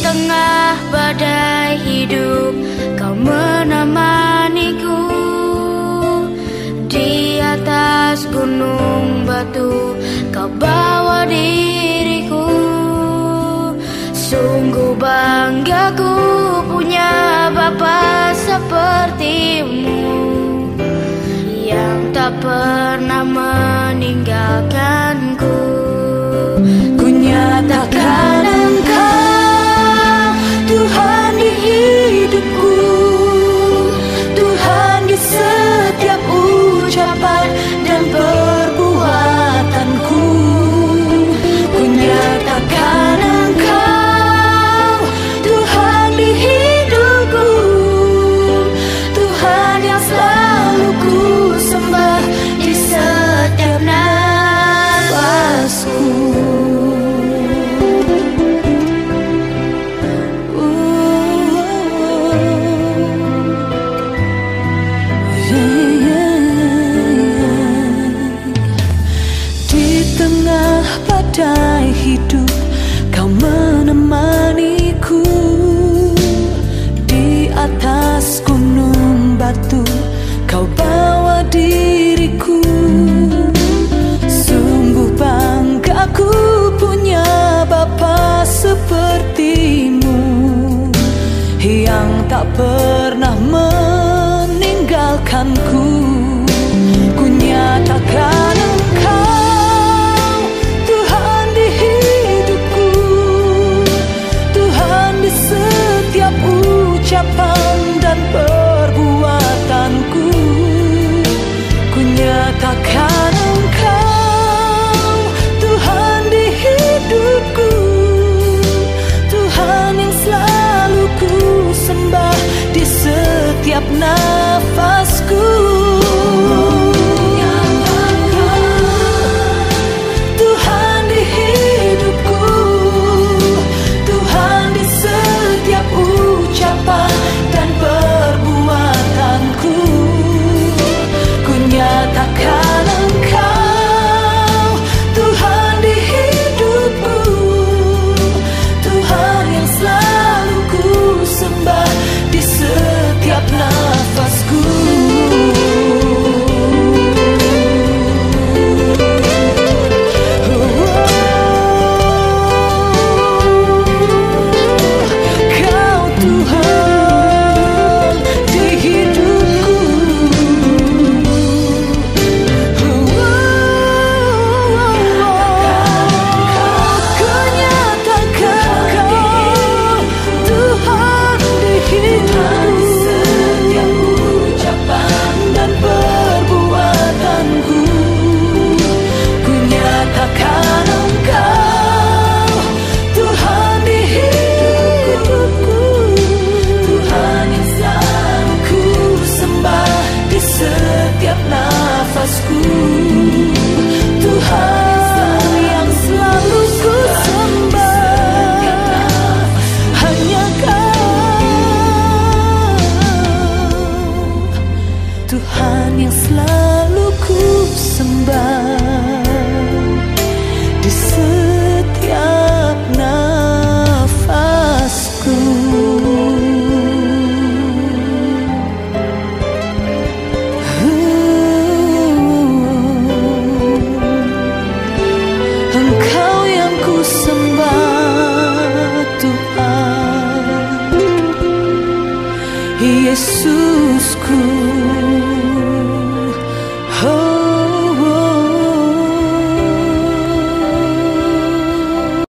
tengah badai hidup Kau menemaniku. Di atas gunung batu Kau bawa diriku. Sungguh bangga ku punya Bapa sepertimu, yang tak pernah meninggalkanku. Ku nyatakan Engkau Tuhan di hidupku, Tuhan di setiap ucapan dan perbuatanku. Ku nyatakan Engkau Tuhan di hidupku, Tuhan yang selalu ku sembah di setiap nafasku. Badai hidup Kau menemaniku. Di atas gunung batu Kau bawa diriku. Sungguh bangga ku punya Bapa sepertimu, yang tak pernah meninggalkanku. Ku nyatakan Engkau setiap ucapan dan perbuatanku. Ku nyatakan Engkau Tuhan di hidupku, Tuhan yang selalu ku sembah di setiap nafasku. Nyatakan Engkau Tuhan di hidupku, Tuhan yang selalu ku sembah di setiap nafasku. Tuhan yang selalu ku sembah di setiap nafasku. Engkau yang ku sembah Tuhan Yesusku.